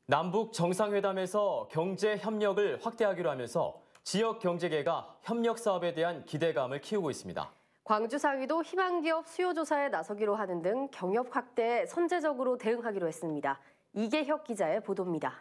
남북 정상회담에서 경제 협력을 확대하기로 하면서 지역 경제계가 협력 사업에 대한 기대감을 키우고 있습니다. 광주상위도 희망기업 수요조사에 나서기로 하는 등 경협 확대에 선제적으로 대응하기로 했습니다. 이계혁 기자의 보도입니다.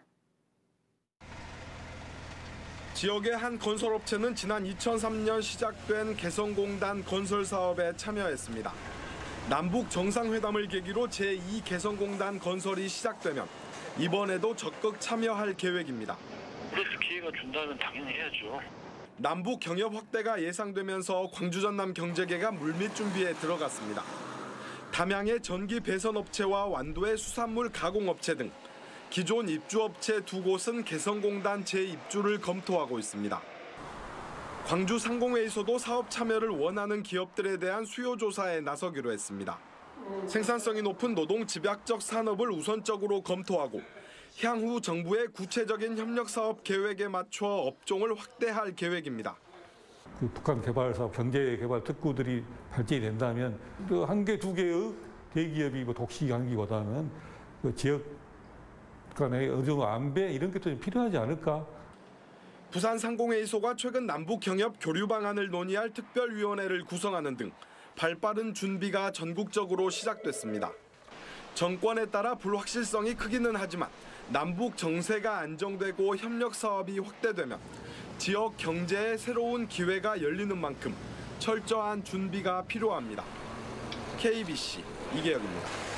지역의 한 건설업체는 지난 2003년 시작된 개성공단 건설 사업에 참여했습니다. 남북 정상회담을 계기로 제2 개성공단 건설이 시작되면 이번에도 적극 참여할 계획입니다. 그래서 기회가 준다면 당연히 해야죠. 남북 경협 확대가 예상되면서 광주 전남 경제계가 물밑 준비에 들어갔습니다. 담양의 전기 배선업체와 완도의 수산물 가공업체 등 기존 입주업체 두 곳은 개성공단 재입주를 검토하고 있습니다. 광주 상공회의소도 사업 참여를 원하는 기업들에 대한 수요조사에 나서기로 했습니다. 생산성이 높은 노동 집약적 산업을 우선적으로 검토하고 향후 정부의 구체적인 협력 사업 계획에 맞춰 업종을 확대할 계획입니다. 북한 개발 사업, 경제 개발 특구들이 발전이 된다면 한 개, 두 개의 대기업이 독식하기보다는 지역 간의 어느 정도 안배 이런 게 좀 필요하지 않을까? 부산 상공회의소가 최근 남북 경협 교류 방안을 논의할 특별위원회를 구성하는 등 발빠른 준비가 전국적으로 시작됐습니다. 정권에 따라 불확실성이 크기는 하지만 남북 정세가 안정되고 협력 사업이 확대되면 지역 경제에 새로운 기회가 열리는 만큼 철저한 준비가 필요합니다. KBC 이계혁입니다.